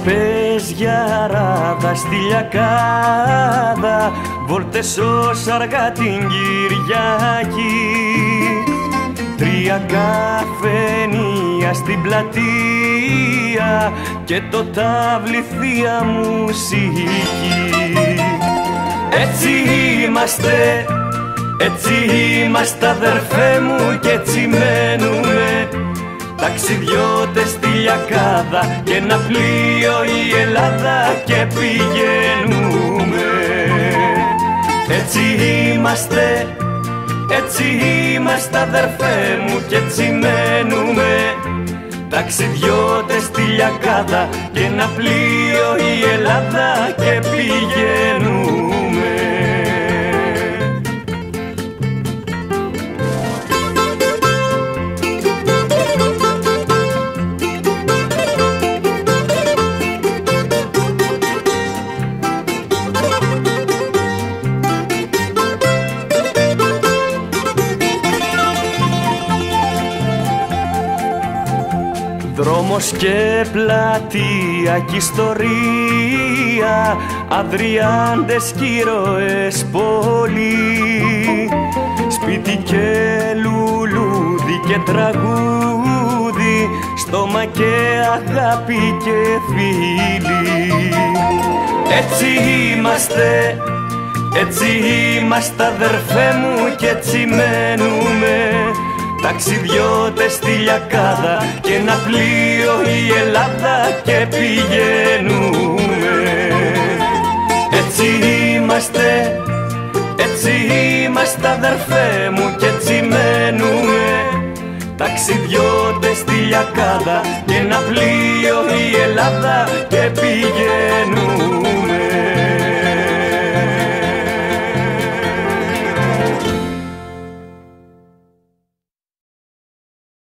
πες για ράδα στη Λιακάδα, βόλτες ως αργά την Κυριακή. 3 καφενεία στην πλατεία και το τάβλι θεία μουσική. Έτσι είμαστε, έτσι είμαστε αδερφέ μου και έτσι μένουμε, ταξιδιώτες στη Λιακάδα και ένα πλοίο η Ελλάδα και πηγαίνουμε. Έτσι είμαστε, έτσι είμαστε αδερφέ μου και έτσι μένουμε, ταξιδιώτες στη Λιακάδα και ένα πλοίο η Ελλάδα και πηγαίνουμε. Δρόμος και πλατεία κι ιστορία, αδριάντες κι ήρωες πολύ, σπίτι και λουλούδι και τραγούδι, στόμα και αγάπη και φίλοι. Έτσι είμαστε, έτσι είμαστε αδερφέ μου και έτσι μένουμε, ταξιδιώτες στη Λιακάδα και ένα πλοίο η Ελλάδα και πηγαίνουμε. Έτσι είμαστε, έτσι είμαστε αδερφέ μου και έτσι μένουμε, ταξιδιώτες στη Λιακάδα και ένα πλοίο η Ελλάδα και πηγαίνουμε.